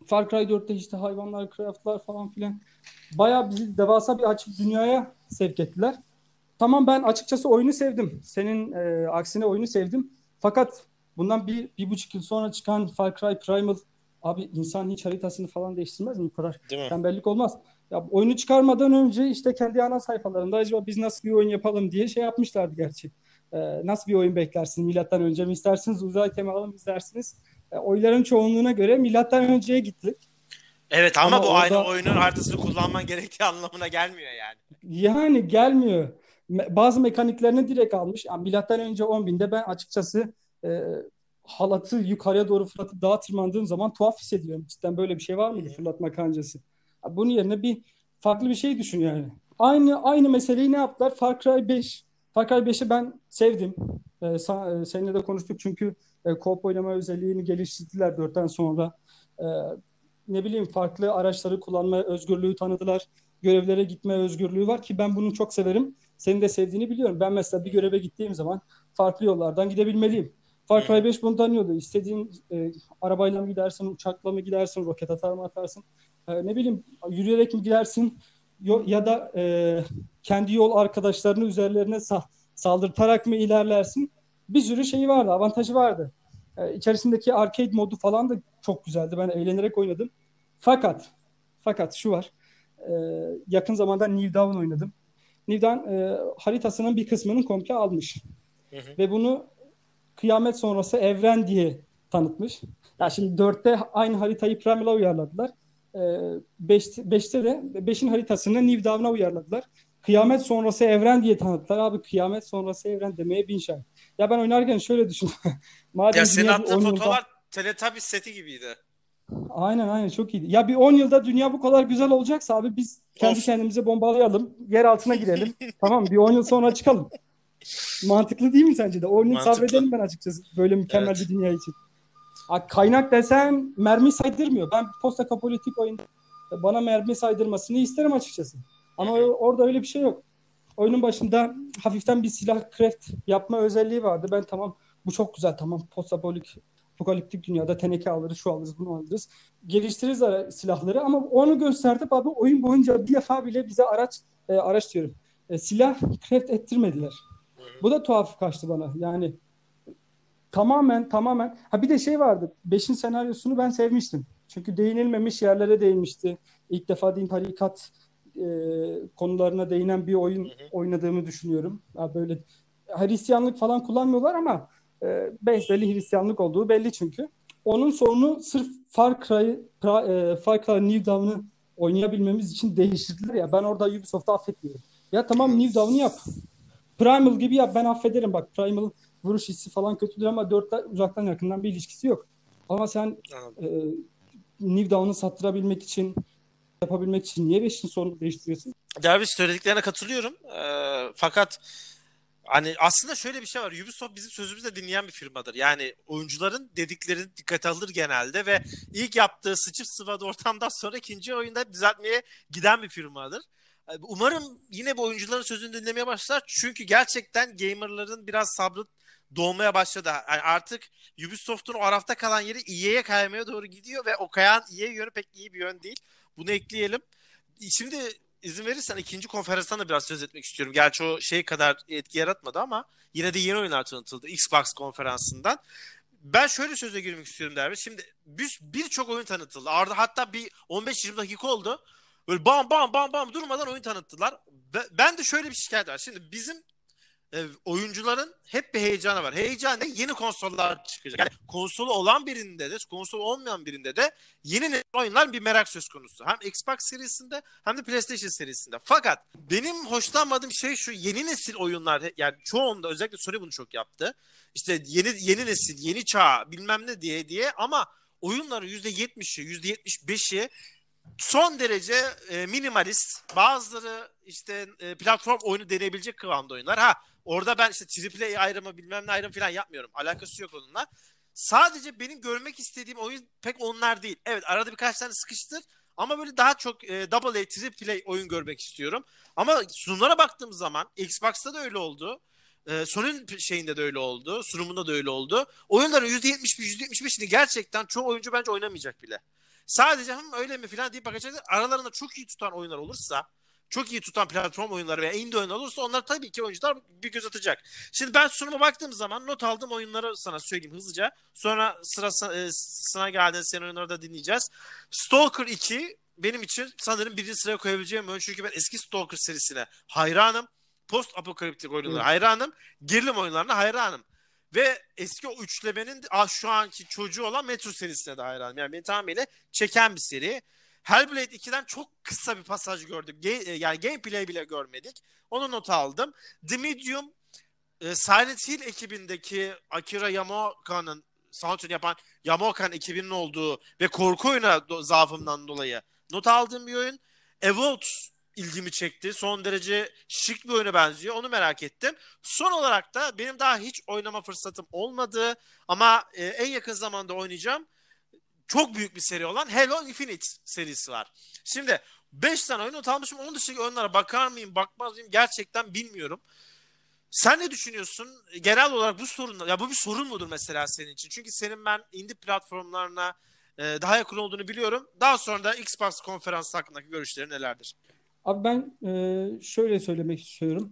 Far Cry dörtte işte hayvanlar, craftlar falan filan bayağı bizi devasa bir açık dünyaya sevk ettiler. Tamam, ben açıkçası oyunu sevdim. Senin e, aksine oyunu sevdim. Fakat bundan bir, bir buçuk yıl sonra çıkan Far Cry Primal, abi insan hiç haritasını falan değiştirmez mi? Bu kadar Değil mi? tembellik olmaz. Ya oyunu çıkarmadan önce işte kendi ana sayfalarında acaba biz nasıl bir oyun yapalım diye şey yapmışlardı gerçi. E, nasıl bir oyun beklersiniz? Milattan önce mi istersiniz? Uzay temalı mı istersiniz? E, oyların çoğunluğuna göre milattan önceye gittik. Evet Ama ama bu aynı orada oyunun haritasını kullanman gerektiği anlamına gelmiyor yani. yani gelmiyor. Me- Bazı mekaniklerini direkt almış. Yani milattan önce on binde ben açıkçası e, halatı yukarıya doğru fırlatıp dağa tırmandığım zaman tuhaf hissediyorum. Cidden böyle bir şey var Hı mıydı, hı. fırlatma kancası? Ya bunun yerine bir farklı bir şey düşün yani. Aynı aynı meseleyi ne yaptılar? Far Cry beş. Far Cry beşi ben sevdim. E, sa- e, seninle de konuştuk çünkü e, co-op oynama özelliğini geliştirdiler dörtten sonra. E, ne bileyim, farklı araçları kullanma özgürlüğü tanıdılar. Görevlere gitme özgürlüğü var ki ben bunu çok severim. Senin de sevdiğini biliyorum. Ben mesela bir göreve gittiğim zaman farklı yollardan gidebilmeliyim. Hı Far Cry hı. beş bunu tanıyordu. İstediğin e, arabayla mı gidersin, uçakla mı gidersin, roket atar mı atarsın? E, ne bileyim, yürüyerek mi gidersin? Yo- ya da e, kendi yol arkadaşlarını üzerlerine sa- saldırtarak mı ilerlersin? Bir sürü şeyi vardı, avantajı vardı. E, içerisindeki arcade modu falan da çok güzeldi. Ben eğlenerek oynadım. Fakat fakat şu var. E, yakın zamanda New Dawn oynadım. New Dawn e, haritasının bir kısmını komple almış. Hı hı. Ve bunu kıyamet sonrası evren diye tanıtmış. Hı Ya hı. şimdi dörtte aynı haritayı Primal'a uyarladılar. E, beşte de beşin haritasını New Dawn'a uyarladılar. Kıyamet sonrası evren diye tanıttılar. Abi kıyamet sonrası evren demeye bin şahit. Ya ben oynarken şöyle düşündüm. Ya Madem senin dünya bir attığın on yılda. fotoğraflar Teletubbies seti gibiydi. Aynen aynen, çok iyiydi. Ya bir on yılda dünya bu kadar güzel olacaksa abi biz kendi Olsun. kendimize bombalayalım. Yer altına girelim. Tamam, bir on yıl sonra çıkalım. Mantıklı değil mi sence de? on yıl Mantıklı. sabredelim ben açıkçası böyle mükemmel bir Evet. dünya için. Ha, kaynak desen mermi saydırmıyor. Ben postapokaliptik oyunda bana mermi saydırmasını isterim açıkçası. Hı Ama hı. orada öyle bir şey yok. Oyunun başında hafiften bir silah craft yapma özelliği vardı. Ben tamam, bu çok güzel, tamam, postapokaliptik dünyada teneke alırız, şu alırız, bunu alırız. Geliştiririz ara- silahları ama onu gösterdi abi, oyun boyunca bir defa bile bize araç e, araç diyorum. E, silah craft ettirmediler. Hı hı. Bu da tuhaf kaçtı bana. Yani tamamen tamamen. Ha bir de şey vardı. Beşin senaryosunu ben sevmiştim. Çünkü değinilmemiş yerlere değinmişti. İlk defa din tarikat e, konularına değinen bir Hı oyun hı. oynadığımı düşünüyorum. Ha böyle Hristiyanlık falan kullanmıyorlar ama e, besbelli Hristiyanlık olduğu belli çünkü. Onun sonunu sırf Far Cry, Pra- e, Far Cry New Dawn'ı oynayabilmemiz için değiştirdiler ya. Ben orada Ubisoft'u affetmiyorum. Ya tamam, New Dawn'ı yap. Primal gibi yap, ben affederim bak. Primal vuruş hissi falan kötüdür ama dörtle uzaktan yakından bir ilişkisi yok. Ama sen Anladım. e, New Dawn'ı sattırabilmek için, yapabilmek için niye beşin sonunu değiştiriyorsun? Derviş söylediklerine katılıyorum. Ee, fakat hani aslında şöyle bir şey var. Ubisoft bizim sözümüzü de dinleyen bir firmadır. Yani oyuncuların dediklerini dikkate alır genelde ve ilk yaptığı sıçıp sıvadı ortamdan sonra ikinci oyunda hep düzeltmeye giden bir firmadır. Ee, Umarım yine bu oyuncuların sözünü dinlemeye başlar. Çünkü gerçekten gamerların biraz sabrı doğmaya başladı. Yani artık Ubisoft'un o arafta kalan yeri E A'ye kaymaya doğru gidiyor ve o kayan E A yönü pek iyi bir yön değil. Bunu ekleyelim. Şimdi izin verirsen ikinci konferanstan da biraz söz etmek istiyorum. Gerçi o şey kadar etki yaratmadı ama yine de yeni oyunlar tanıtıldı Xbox konferansından. Ben şöyle söze girmek istiyorum Derviş. Şimdi bir- birçok oyun tanıtıldı. Arada hatta bir on beş yirmi dakika oldu. Böyle bam bam bam bam durmadan oyun tanıttılar. Be- Ben de şöyle bir şikayet var. Şimdi bizim e, oyuncuların hep bir heyecanı var. Heyecan ne? Yeni konsollar çıkacak. Yani konsolu olan birinde de, konsol olmayan birinde de yeni nesil oyunlar bir merak söz konusu. Hem Xbox serisinde hem de PlayStation serisinde. Fakat benim hoşlanmadığım şey şu: yeni nesil oyunlar, yani çoğunda özellikle Sony bunu çok yaptı. İşte yeni yeni nesil, yeni çağ bilmem ne diye diye ama oyunların yüzde yetmişi, yüzde yetmiş beşi son derece e, minimalist. Bazıları işte e, platform oyunu deneyebilecek kıvamda oyunlar. Ha orada ben işte triple A ayrımı bilmem ne ayrımı falan yapmıyorum. Alakası yok onunla. Sadece benim görmek istediğim oyun pek onlar değil. Evet, arada birkaç tane sıkıştır ama böyle daha çok e, double A, triple A oyun görmek istiyorum. Ama sunumlara baktığım zaman Xbox'ta da öyle oldu. E, Sony'nin şeyinde de öyle oldu. Sunumunda da öyle oldu. Oyunların yüzde yetmiş bir, yüzde yetmiş beşini gerçekten çoğu oyuncu bence oynamayacak bile. Sadece hem öyle mi falan deyip bakacaklar. Aralarında çok iyi tutan oyunlar olursa, çok iyi tutan platform oyunları veya indie oyunlar olursa onlar tabii ki oyuncular bir göz atacak. Şimdi ben sunuma baktığım zaman not aldığım oyunları sana söyleyeyim hızlıca. Sonra sırası e, sına geldiğinde senin oyunları da dinleyeceğiz. Stalker iki benim için sanırım birinci sıraya koyabileceğim oyun. Çünkü ben eski Stalker serisine hayranım. Post apokaliptik oyunlara Evet. hayranım. Gerilim oyunlarına hayranım. Ve eski o üçlemenin ah, şu anki çocuğu olan Metro serisine de hayranım. Yani beni tamamıyla çeken bir seri. Hellblade ikiden çok kısa bir pasaj gördük. Ge- yani gameplay bile görmedik. Onu not aldım. The Medium, e, Silent Hill ekibindeki Akira Yamaoka'nın soundtrack yapan Yamaoka'nın ekibinin olduğu ve korku oyunu do- zaafımdan dolayı not aldığım bir oyun. Evolve ilgimi çekti. Son derece şık bir oyuna benziyor. Onu merak ettim. Son olarak da benim daha hiç oynama fırsatım olmadığı ama e, en yakın zamanda oynayacağım çok büyük bir seri olan Halo Infinite serisi var. Şimdi beş tane oyun not almışım. Onun dışındaki oyunlara bakar mıyım, bakmaz mıyım gerçekten bilmiyorum. Sen ne düşünüyorsun? Genel olarak bu sorun, ya bu bir sorun mudur mesela senin için? Çünkü senin ben indie platformlarına e, daha yakın olduğunu biliyorum. Daha sonra da Xbox konferansı hakkındaki görüşlerin nelerdir? Abi ben e, şöyle söylemek istiyorum.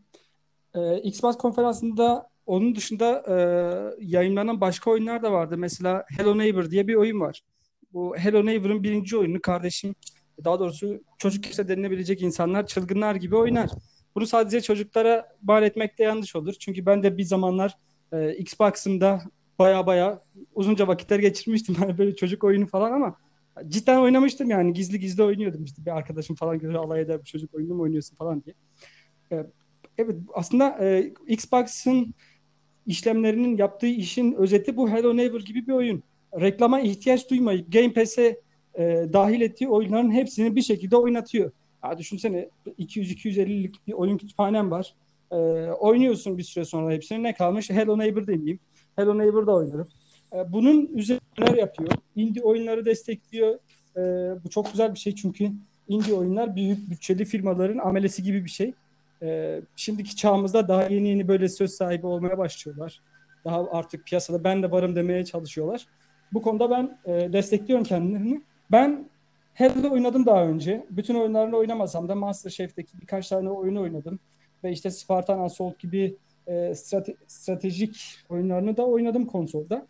E, Xbox konferansında onun dışında e, yayınlanan başka oyunlar da vardı. Mesela Hello Neighbor diye bir oyun var. Bu Hello Neighbor'ın birinci oyunu kardeşim, daha doğrusu çocuk işte denilebilecek insanlar çılgınlar gibi oynar. Bunu sadece çocuklara mal etmek de yanlış olur. Çünkü ben de bir zamanlar e, Xbox'ımda baya baya uzunca vakitler geçirmiştim. Hani böyle çocuk oyunu falan ama cidden oynamıştım yani. Gizli gizli oynuyordum işte. Bir arkadaşım falan görür alay eder, bu çocuk oyunu mu oynuyorsun falan diye. E, Evet, aslında e, Xbox'ın işlemlerinin yaptığı işin özeti bu Hello Neighbor gibi bir oyun. Reklama ihtiyaç duymayıp Game Pass'e e, dahil ettiği oyunların hepsini bir şekilde oynatıyor. Ya düşünsene iki yüz iki yüz ellilik bir oyun kütüphanem var. E, oynuyorsun bir süre sonra hepsini. Ne kalmış? Hello Neighbor deneyeyim. Hello Neighbor'da oynarım. E, bunun üzerine neler yapıyor? Indie oyunları destekliyor. E, bu çok güzel bir şey çünkü indie oyunlar büyük bütçeli firmaların amelesi gibi bir şey. Ee, şimdiki çağımızda daha yeni yeni böyle söz sahibi olmaya başlıyorlar. Daha artık piyasada ben de varım demeye çalışıyorlar. Bu konuda ben e, destekliyorum kendilerini. Ben Halo oynadım daha önce. Bütün oyunlarını oynamasam da MasterChef'teki birkaç tane oyunu oynadım. Ve işte Spartan Assault gibi e, strate- stratejik oyunlarını da oynadım konsolda.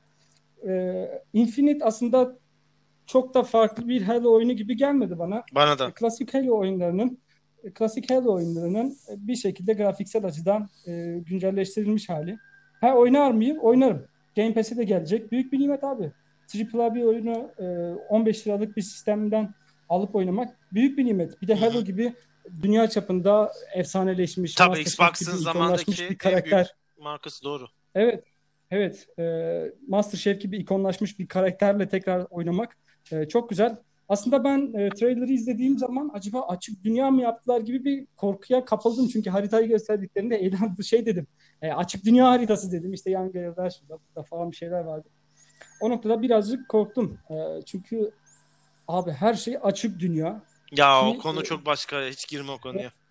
E, Infinite aslında çok da farklı bir Halo oyunu gibi gelmedi bana. Bana E, da. klasik Halo oyunlarının e, klasik Halo oyunlarının e, bir şekilde grafiksel açıdan e, güncelleştirilmiş hali. Ha oynar mıyım? Oynarım. Game Pass'e de gelecek. Büyük bir nimet abi. Triple A bir oyunu e, on beş liralık bir sistemden alıp oynamak büyük bir nimet. Bir de Hı hı. Halo gibi dünya çapında efsaneleşmiş, Tabii MasterChef Xbox'ın gibi ikonlaşmış zamandaki bir en büyük karakter. markası doğru. Evet, evet. E, MasterChef gibi ikonlaşmış bir karakterle tekrar oynamak e, çok güzel. Aslında ben e, trailer'ı izlediğim zaman acaba açık dünya mı yaptılar gibi bir korkuya kapıldım. Çünkü haritayı gösterdiklerinde eğlen şey dedim. E, açık dünya haritası dedim. İşte yan görevler şurada burada falan bir şeyler vardı. O noktada birazcık korktum. E, çünkü abi her şey açık dünya Ya o ki konu e, çok başka. Hiç girme o ve, konuya.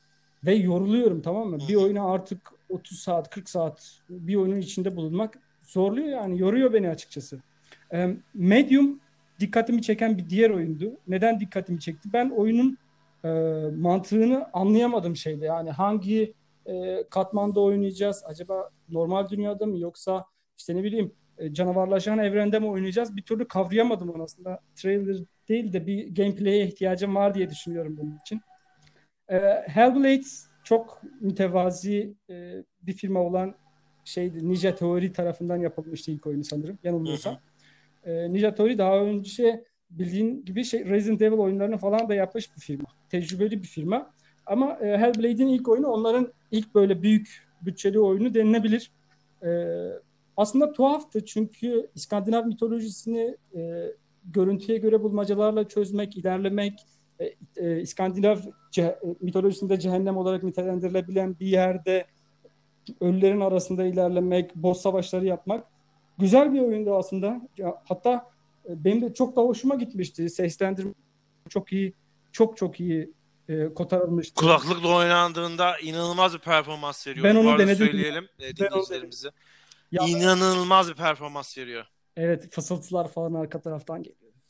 ve yoruluyorum, tamam Hı mı? Bir hı. oyuna artık otuz saat kırk saat bir oyunun içinde bulunmak zorluyor yani, yoruyor beni açıkçası. E, Medium dikkatimi çeken bir diğer oyundu. Neden dikkatimi çekti? Ben oyunun e, mantığını anlayamadım şeyde. Yani hangi e, katmanda oynayacağız? Acaba normal dünyada mı, yoksa işte ne bileyim e, canavarlaşan evrende mi oynayacağız? Bir türlü kavrayamadım onu aslında. Trailer değil de bir gameplay'e ihtiyacım var diye düşünüyorum bunun için. E, Hellblade çok mütevazi e, bir firma olan şeydi. Ninja Theory tarafından yapılmıştı ilk oyunu sanırım. Hı hı. Yanılmıyorsam. E, Ninja Theory daha önce bildiğin gibi şey Resident Evil oyunlarını falan da yapmış bir firma. Tecrübeli bir firma. Ama e, Hellblade'in ilk oyunu onların ilk böyle büyük bütçeli oyunu denilebilir. E, aslında tuhaftı çünkü İskandinav mitolojisini e, görüntüye göre bulmacalarla çözmek, ilerlemek, e, e, İskandinav ce- mitolojisinde cehennem olarak nitelendirilebilen bir yerde ölülerin arasında ilerlemek, boss savaşları yapmak güzel bir oyundu aslında. Ya, hatta e, benim de çok da hoşuma gitmişti. Seslendirme çok iyi, çok çok iyi e, kotarılmıştı. Kulaklıkla oynandığında inanılmaz bir performans veriyor Ben oyun. Bu onu arada denedim. söyleyelim e, Ben onu denedim. dinleyicilerimize. Ya İnanılmaz bir performans veriyor. evet, fısıltılar falan arka taraftan geliyor.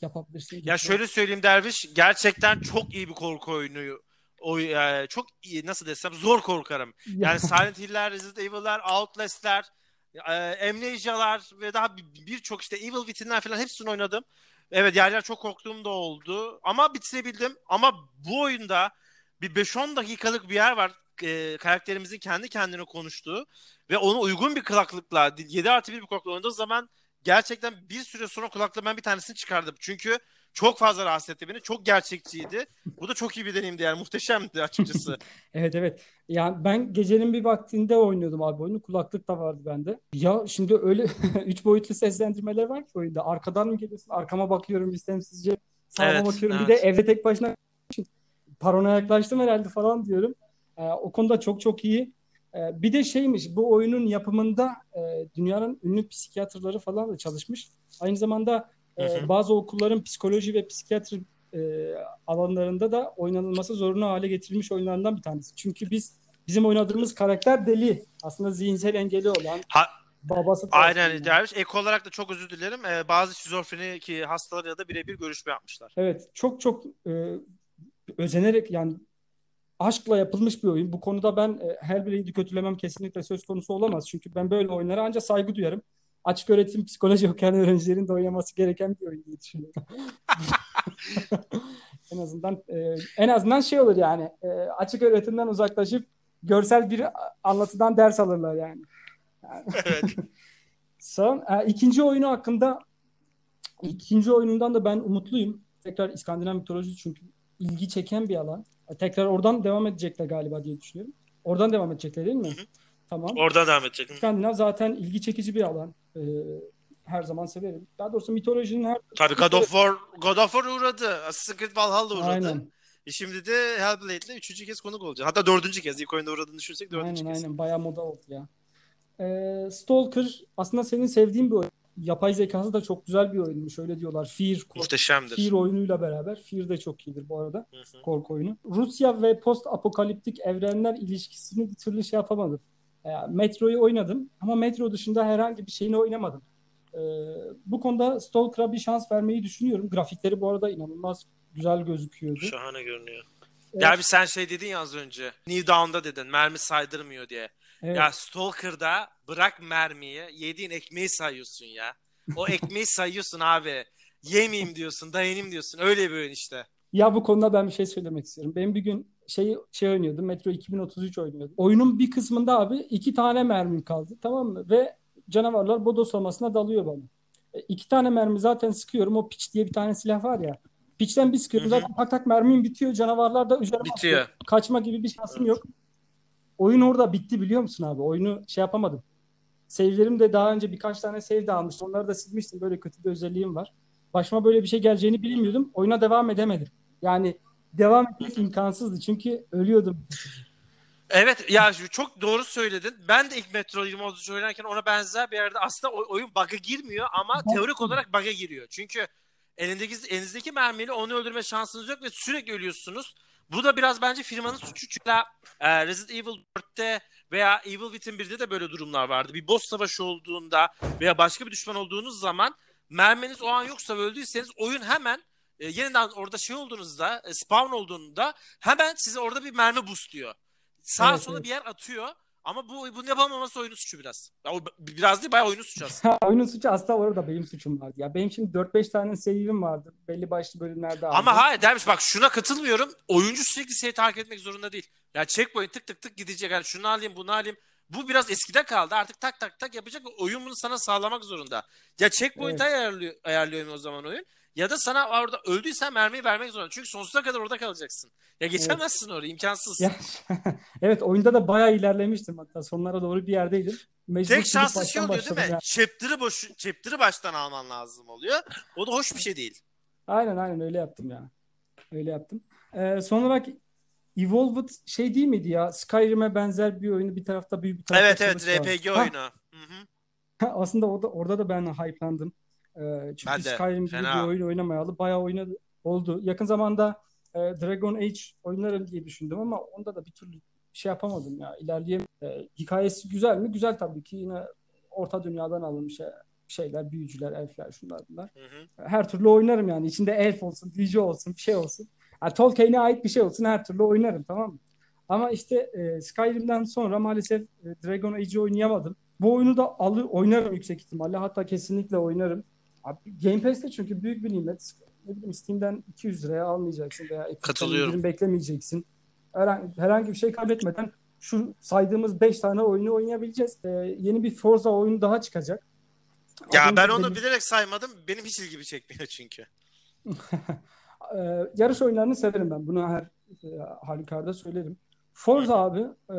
yapabilirsin Ya gibi. şöyle söyleyeyim Derviş, gerçekten çok iyi bir korku oyunu. O e, çok iyi, nasıl desem, zor korkarım. Ya, Yani Silent Hill'ler, Resident Evil'ler, Outlast'ler, e, Amnesia'lar ve daha bir- birçok işte Evil Within'ler falan hepsini oynadım. Evet, yer yer çok korktuğum da oldu ama bitirebildim. Ama bu oyunda bir beş on dakikalık bir yer var. E, karakterimizin kendi kendine konuştuğu ve ona uygun bir kulaklıkla yedi artı bir bir kulaklıkla oynadığı zaman gerçekten bir süre sonra kulaklığı ben bir tanesini çıkardım. Çünkü çok fazla rahatsız etti beni. Çok gerçekçiydi. Bu da çok iyi bir deneyimdi yani. Muhteşemdi açıkçası. evet evet. Yani ben gecenin bir vaktinde oynuyordum abi oyunu. Kulaklık da vardı bende. Ya şimdi öyle üç boyutlu seslendirmeler var ki oyunda. Arkadan mı geliyorsun? Arkama bakıyorum istemsizce. Sağıma Evet, bakıyorum. Bir de evet. evde tek başına parona yaklaştım herhalde falan diyorum. Ee, o konuda çok çok iyi. Ee, bir de şeymiş bu oyunun yapımında e, dünyanın ünlü psikiyatrları falan da çalışmış. Aynı zamanda Hı e, hı. bazı okulların psikoloji ve psikiyatri e, alanlarında da oynanılması zorunlu hale getirilmiş oyunlardan bir tanesi. Çünkü biz bizim oynadığımız karakter deli. Aslında zihinsel engeli olan Ha, babası aynen tarafından. derviş. Ek olarak da çok özür dilerim. Ee, bazı şizofreni ki hastalarıyla da birebir görüşme yapmışlar. Evet, çok çok e, özenerek yani aşkla yapılmış bir oyun. Bu konuda ben e, Hellblade'i kötülemem kesinlikle söz konusu olamaz. Çünkü ben böyle oyunlara ancak saygı duyarım. Açık öğretim psikoloji okuyan öğrencilerin de oynaması gereken bir oyun diye düşünüyorum. En azından e, en azından şey olur yani e, açık öğretimden uzaklaşıp görsel bir anlatıdan ders alırlar yani. Yani Evet. son e, ikinci oyunu hakkında ikinci oyunundan da ben umutluyum. Tekrar İskandinav mitolojisi çünkü ilgi çeken bir alan. E, Tekrar oradan devam edecekler galiba diye düşünüyorum. Oradan devam edecekler değil Hı mi? hı. Tamam. Oradan devam edecek. Hı hı. İskandinav zaten ilgi çekici bir alan. Ee, her zaman severim. Daha doğrusu mitolojinin her Tabii türlüsünü God of severim. War, God of War uğradı. Assassin's Creed Valhalla uğradı. Aynen. E şimdi de Hellblade'le üçüncü kez konuk olacak. Hatta dördüncü kez. İlk oyunda uğradığını düşünürsek dördüncü Aynen kez. aynen. Bayağı moda oldu ya. Ee, Stalker aslında senin sevdiğin bir oyun. Yapay zekası da çok güzel bir oyunmuş. Öyle diyorlar. Fear, kork Fear Muhteşemdir. oyunuyla beraber. Fear de çok iyidir bu arada. Hı hı. Korku oyunu. Rusya ve post apokaliptik evrenler ilişkisini bir türlü şey yapamadım. Ee, Metro'yu oynadım ama Metro dışında herhangi bir şeyini oynamadım. Ee, bu konuda Stalker'a bir şans vermeyi düşünüyorum. Grafikleri bu arada inanılmaz güzel gözüküyordu. Şahane görünüyor. Ee, Ya bir sen şey dedin ya az önce. New Dawn'da dedin mermi saydırmıyor diye. Ya evet. Stalker'da bırak mermiyi, yediğin ekmeği sayıyorsun ya. O ekmeği sayıyorsun abi. Yemeyeyim diyorsun, dayanayım diyorsun. Öyle bir oyun işte. Ya bu konuda ben bir şey söylemek istiyorum. Ben bir gün şey şey oynuyordum. Metro iki bin otuz üç oynuyordum. Oyunun bir kısmında abi iki tane mermim kaldı. Tamam mı? Ve canavarlar bodoslamasına dalıyor bana. E, iki tane mermi zaten sıkıyorum. O piç diye bir tane silah var ya. Piçten bir Hı sıkıyorum. hı. Zaten tak tak mermim bitiyor. Canavarlar da üzerime atıyor. Bitiyor. Kaçma gibi bir şansım Evet. yok. Oyun orada bitti biliyor musun abi? Oyunu şey yapamadım. Save'lerim de daha önce birkaç tane save de almıştım. Onları da silmiştim. Böyle kötü bir özelliğim var. Başıma böyle bir şey geleceğini Hı hı. bilmiyordum. Oyuna devam edemedim. Yani devam Hı etmek hı. imkansızdı. Çünkü ölüyordum. Evet ya şu- çok doğru söyledin. Ben de ilk Metro yirmi otuz üç oynarken ona benzer bir yerde aslında o- oyun bug'a girmiyor ama teorik olarak bug'a giriyor. Çünkü elindeki elinizdeki mermiyle onu öldürme şansınız yok ve sürekli ölüyorsunuz. Bu da biraz bence firmanın suçu. Çünkü e, Resident Evil dörtte veya Evil Within birde de böyle durumlar vardı. Bir boss savaşı olduğunda veya başka bir düşman olduğunuz zaman merminiz o an yoksa ve öldüyseniz oyun hemen e, yeniden orada şey olduğunuzda e, spawn olduğunda hemen size orada bir mermi boostluyor. Sağa Evet, sola bir evet. yer atıyor. Ama bu bunu yapamaması oyunun suçu biraz. Ya, o, biraz değil bayağı oyunun suçu aslında. Oyunun suçu aslında orada benim suçum vardı. Ya benim şimdi dört beş tane save'im vardı. Belli başlı bölümlerde Ama aldım. hayır dermiş bak şuna katılmıyorum. Oyuncu sürekli seni takip etmek zorunda değil. Ya checkpoint tık tık tık gidecek. Yani şunu alayım bunu alayım. Bu biraz eskide kaldı. Artık tak tak tak yapacak ve oyun bunu sana sağlamak zorunda. Ya checkpoint Evet, ayarlıyor, ayarlıyor o zaman oyun. Ya da sana orada öldüysen mermiyi vermek zorunda. Çünkü sonsuza kadar orada kalacaksın. Ya evet. geçemezsin orayı imkansız. Ya evet oyunda da bayağı ilerlemiştim hatta sonlara doğru bir yerdeydim. Mecbur Tek silip şanslı şey baştan oluyor değil başladım mi? ya. Chapter'ı boş, chapter'ı baştan alman lazım oluyor. O da hoş bir şey değil. Aynen aynen öyle yaptım ya. Öyle yaptım. Ee, son olarak Evolved şey değil miydi ya? Skyrim'e benzer bir oyunu bir tarafta büyü bir tarafta Evet evet kılıç var. R P G Ha oyunu. Hı hı. aslında orada orada da ben hype'landım. Ee, çünkü Ben de. Skyrim gibi bir Fena. oyun oynamayalı bayağı oynadı oldu. Yakın zamanda e, Dragon Age oynarım diye düşündüm ama onda da bir türlü şey yapamadım ya. İlerleyem. E, hikayesi güzel mi? Güzel tabii ki. Yine orta dünyadan alınmış. şeyler, büyücüler, elfler, şunlar bunlar. Hı hı. Her türlü oynarım yani. İçinde elf olsun, büyücü olsun, bir şey olsun. Yani Tolkien'e ait bir şey olsun, her türlü oynarım, tamam mı? Ama işte e, Skyrim'den sonra maalesef e, Dragon Age'i oynayamadım. Bu oyunu da alır, oynarım yüksek ihtimalle. Hatta kesinlikle oynarım. Abi, Game Pass'te çünkü büyük bir nimet. Ne bileyim, Steam'den iki yüz liraya almayacaksın veya Epic'ten Katılıyorum. indirim beklemeyeceksin. Herhangi, herhangi bir şey kaybetmeden şu saydığımız beş tane oyunu oynayabileceğiz. Ee, yeni bir Forza oyunu daha çıkacak. Ya ben Adını onu belli... bilerek saymadım. Benim hiç ilgimi çekmiyor çünkü. Ee, yarış oyunlarını severim ben. Bunu her e, halükarda söylerim. Hı Forza hı. abi, e,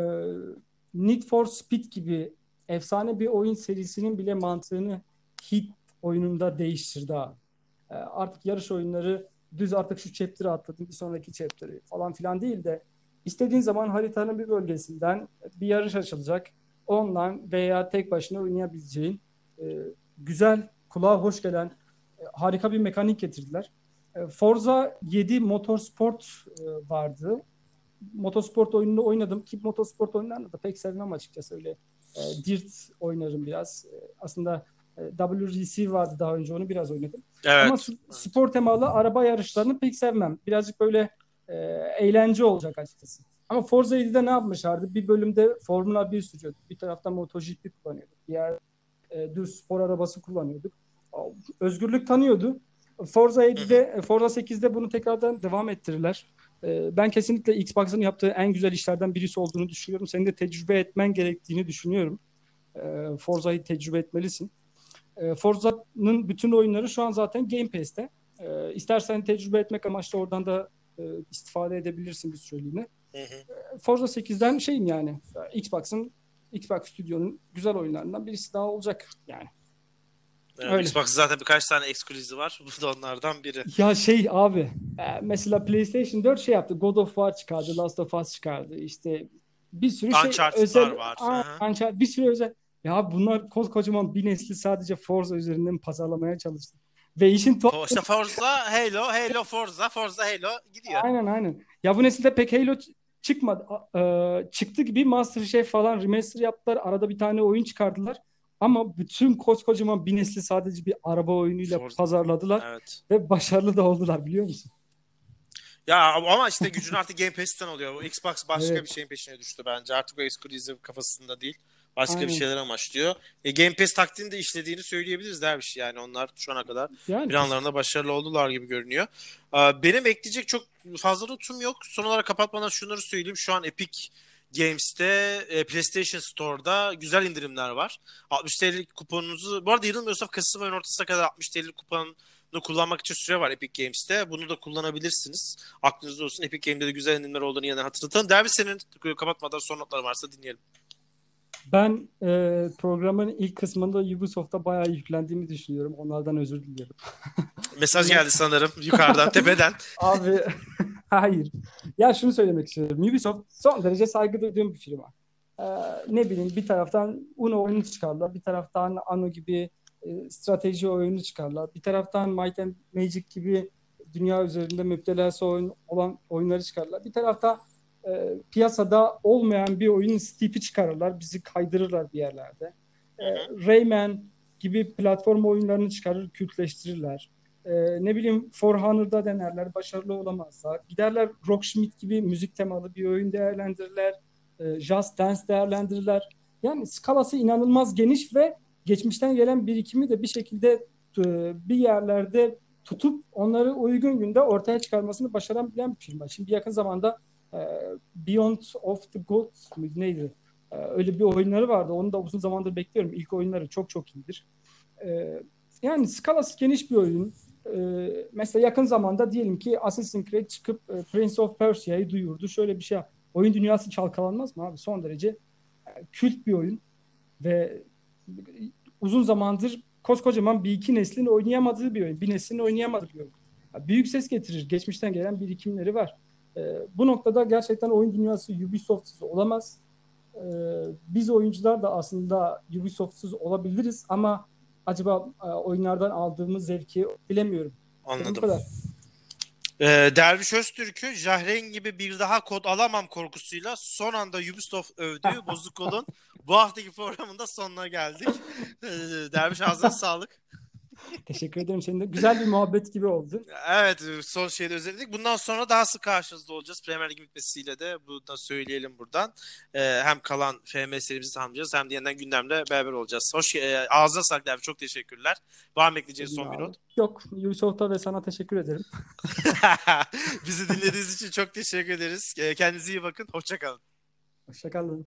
Need for Speed gibi efsane bir oyun serisinin bile mantığını Heat oyununda değiştirdi abi. E, artık yarış oyunları düz artık şu chapter'ı atladın, bir sonraki chapter'ı falan filan değil de istediğin zaman haritanın bir bölgesinden bir yarış açılacak. Online veya tek başına oynayabileceğin e, güzel, kulağa hoş gelen e, harika bir mekanik getirdiler. E, Forza yedi Motorsport e, vardı. Motorsport oyununu oynadım ki motorsport oyunlarını da pek sevmem açıkçası, öyle e, Dirt oynarım biraz. E, aslında e, W R C vardı daha önce, onu biraz oynadım. Ama Evet. su- Evet. spor temalı araba yarışlarını pek sevmem. Birazcık böyle e, eğlence olacak açıkçası. Ama Forza yedide ne yapmışlardı? Bir bölümde Formula bir sürüyorduk. Bir taraftan MotoGP kullanıyorduk. Diğer e, düz spor arabası kullanıyorduk. Özgürlük tanıyordu. Forza Hı hı. yedide, Forza sekizde bunu tekrardan devam ettirirler. E, ben kesinlikle Xbox'ın yaptığı en güzel işlerden birisi olduğunu düşünüyorum. Senin de tecrübe etmen gerektiğini düşünüyorum. E, Forza'yı tecrübe etmelisin. E, Forza'nın bütün oyunları şu an zaten Game Pass'te. E, istersen tecrübe etmek amaçlı oradan da e, istifade edebilirsin bir süreliğine. Hı hı. Forza sekizden şeyim yani, Xbox'ın Xbox Studio'nun güzel oyunlarından birisi daha olacak yani. Evet, Öyle. Xbox zaten birkaç tane ekskluzivi var. Bu da onlardan biri. Ya şey abi, e, mesela PlayStation dört şey yaptı. God of War çıkardı, Last of Us çıkardı. İşte bir sürü şey Uncharted'lar özel, var. Hı Aa, hı. Uncharted, bir sürü özel. Ya bunlar koskocaman bir nesli sadece Forza üzerinden pazarlamaya çalıştı. Ve işin tuhaf, Fo- İşte Forza, Halo, Halo, Forza, Forza, Halo gidiyor. aynen aynen. Ya bu nesilde pek Halo ç- çıkmadı. A- e, çıktı gibi MasterChef falan remaster yaptılar. Arada bir tane oyun çıkardılar. Ama bütün koskocaman bir nesli sadece bir araba oyunuyla Forza. pazarladılar. Evet. Ve başarılı da oldular, biliyor musun? Ya ama işte gücün artık Game Pass'ten oluyor. Bu Xbox başka bir Evet. şeyin peşine düştü bence. Artık o exclusive kafasında değil. Başka bir Aynen. şeyler amaçlıyor. E, Game Pass taktiğini de işlediğini söyleyebiliriz derviş. Yani onlar şu ana kadar Yani kesin. planlarında başarılı oldular gibi görünüyor. Aa, benim ekleyecek çok fazla notum yok. Son olarak kapatmadan şunları söyleyeyim. Şu an Epic Games'te, e, PlayStation Store'da güzel indirimler var. altmış T L'lik kuponunuzu, bu arada yanılmıyorsam Kasım ayının ortasına kadar altmış T L'lik kupon kullanmak için süre var Epic Games'te. Bunu da kullanabilirsiniz. Aklınızda olsun. Epic Games'de de güzel indirimler olduğunu yeniden hatırlatalım. Derbi senin kapatmadan son notları varsa dinleyelim. Ben e, programın ilk kısmında Ubisoft'a bayağı yüklendiğimi düşünüyorum. Onlardan özür diliyorum. Mesaj Bunlar... geldi sanırım yukarıdan tepeden. Abi hayır. Ya şunu söylemek istiyorum. Ubisoft son derece saygı duyduğum bir firma. Ee, ne bileyim, bir taraftan Uno oyunu çıkarlar. Bir taraftan Anno gibi e, strateji oyunu çıkarlar. Bir taraftan Might and Magic gibi dünya üzerinde müptelası oyun, olan oyunları çıkarlar. Bir tarafta e, piyasada olmayan bir oyunun Steep'i çıkarırlar. Bizi kaydırırlar bir yerlerde. Hı E, hı. Rayman gibi platform oyunlarını çıkarır, kültleştirirler. E, ne bileyim, For Honor'da denerler, başarılı olamazlar. Giderler Rocksmith gibi müzik temalı bir oyun değerlendirirler. E, Just Dance değerlendirirler. Yani skalası inanılmaz geniş ve geçmişten gelen birikimi de bir şekilde e, bir yerlerde tutup onları uygun günde ortaya çıkarmasını başarabilen bir firma. Şimdi yakın zamanda e, Beyond of the Gods neydi? E, öyle bir oyunları vardı. Onu da uzun zamandır bekliyorum. İlk oyunları çok çok iyidir. E, yani skalası geniş bir oyun. E, mesela yakın zamanda diyelim ki Assassin's Creed çıkıp e, Prince of Persia'yı duyurdu. Şöyle bir şey yap. Oyun dünyası çalkalanmaz mı abi? Son derece e, kült bir oyun ve uzun zamandır koskocaman bir iki neslin oynayamadığı bir oyun. Bir neslin oynayamadığı bir oyun. Ya büyük ses getirir. Geçmişten gelen birikimleri var. E, bu noktada gerçekten oyun dünyası Ubisoft'suz olamaz. E, biz oyuncular da aslında Ubisoft'suz olabiliriz ama acaba e, oyunlardan aldığımız zevki bilemiyorum. Benim bu Anladım. kadar. Ee, Derviş Öztürk'ü Jahreyn gibi bir daha kod alamam korkusuyla son anda Ubisoft övdüğü Bozuk Kol'un bu haftaki programında sonuna geldik. Ee, Derviş ağzına sağlık. Teşekkür ederim. Senin de güzel bir muhabbet gibi oldu. Evet, son şeyde özellik. Bundan sonra daha sık karşınızda olacağız. Premier Lig bitmesiyle de bunu da söyleyelim buradan. Ee, hem kalan F M serimizi tamamlayacağız hem de yeniden gündemle beraber olacağız. Hoş, e, ağzına sağlık Derviş. Çok teşekkürler. Var mı ekleyeceğiniz son bir not? Yok. Ubisoft'a ve sana teşekkür ederim. Bizi dinlediğiniz için çok teşekkür ederiz. Kendinize iyi bakın. Hoşça kalın. Hoşça kalın.